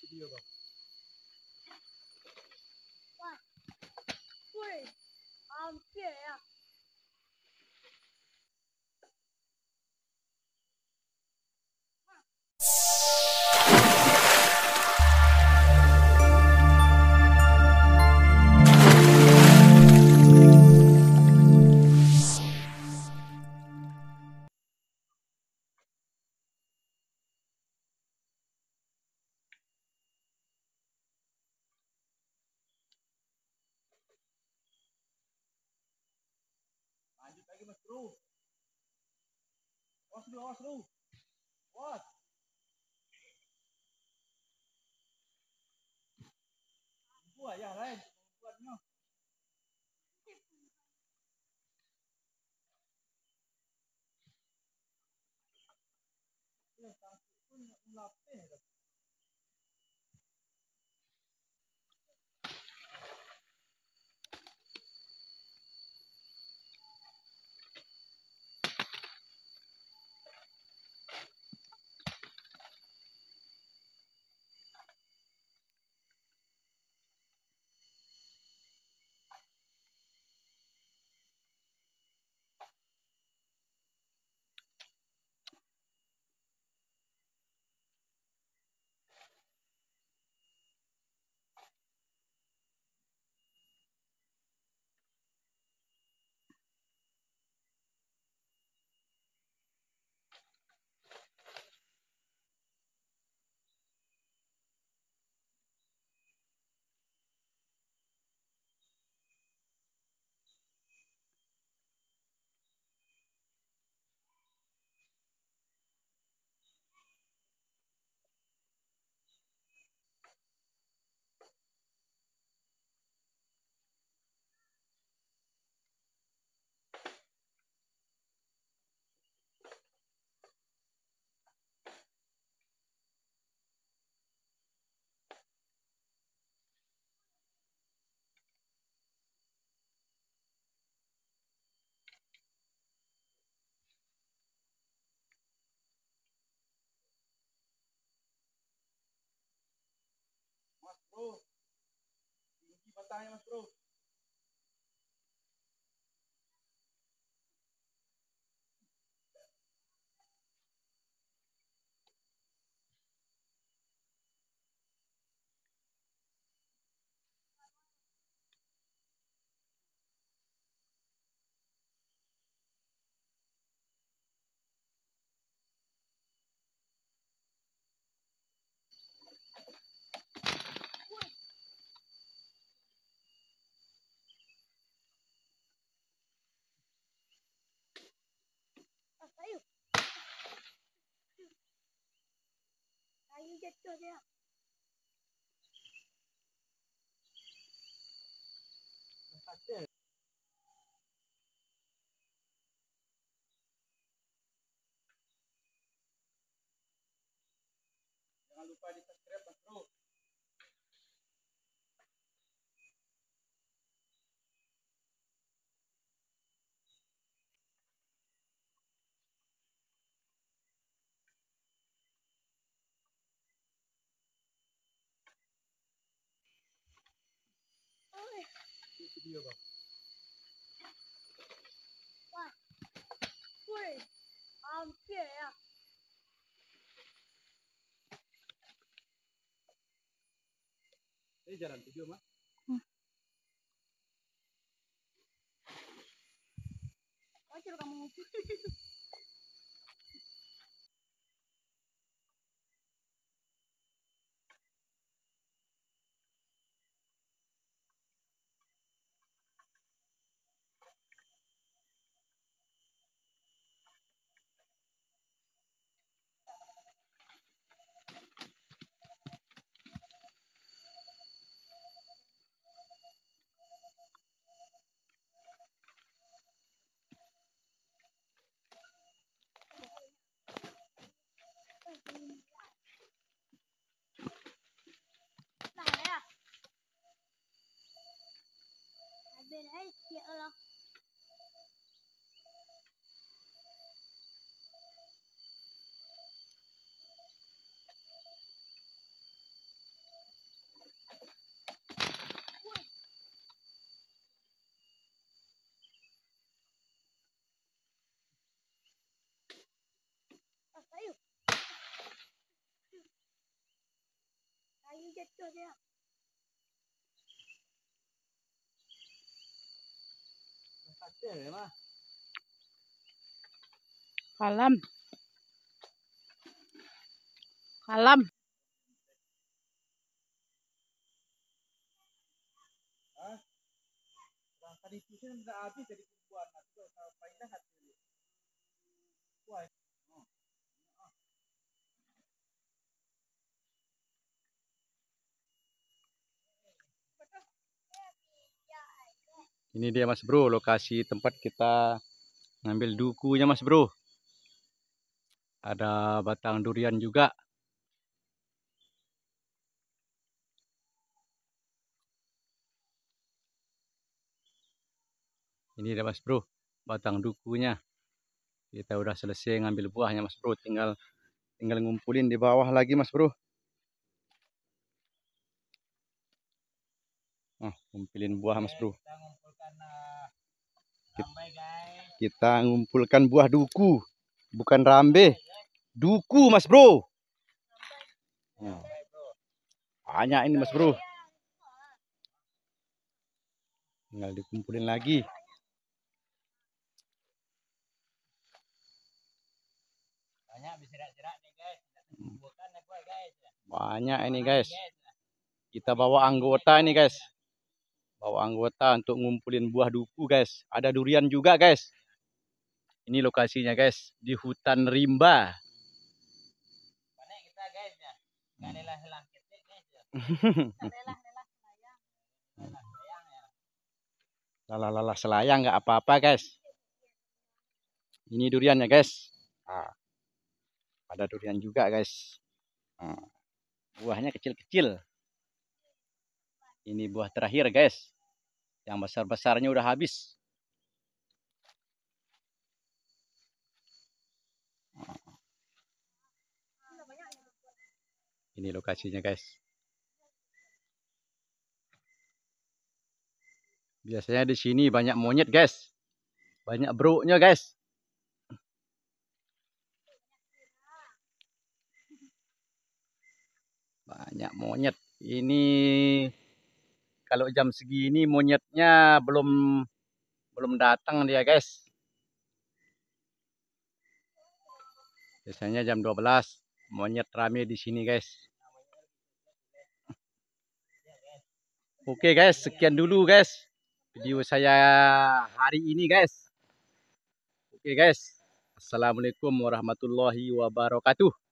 Video bang. Wah, woi, hampir ya. Lanjut lagi mas bro. Awas lu, awas lu. Awas. Gua ya lain. Buatnya. Ya, tangkap pun lapeh. Mas bro. Tinggi batangnya mas bro. Kayu. Kayu jatuh dia. Sakit. Jangan lupa di subscribe mas bro. Video bang. Wah, woi, hampir ya. Ini jalan video mas. Wajar kamu. jatuh dia. Kalam. Kalam. Tadi itu sih sudah habis jadi buat nanti sampai dah hati. Wah. Ini dia Mas Bro, lokasi tempat kita ngambil dukunya Mas Bro. Ada batang durian juga. Ini dia Mas Bro, batang dukunya. Kita udah selesai ngambil buahnya Mas Bro, tinggal ngumpulin di bawah lagi Mas Bro. Ngumpulin buah Mas Bro. Kita ngumpulkan buah duku, bukan rambe. Duku Mas Bro. Banyak ini Mas Bro. Tinggal dikumpulin lagi. Banyak ini guys. Kita bawa anggota ini guys. Bawa anggota untuk ngumpulin buah duku guys. Ada durian juga guys. Ini lokasinya guys, di hutan rimba. Lala selayang nggak apa-apa guys. Ini duriannya guys. Ada durian juga guys. Buahnya kecil-kecil. Ini buah terakhir guys. Yang besar-besarnya udah habis. Ini lokasinya guys. Biasanya di sini banyak monyet guys. Banyak broknya guys. Banyak monyet. Ini kalau jam segini monyetnya belum datang dia guys. Biasanya jam 12 monyet rame di sini guys. Oke guys, sekian dulu guys video saya hari ini guys. Oke guys. Assalamualaikum warahmatullahi wabarakatuh.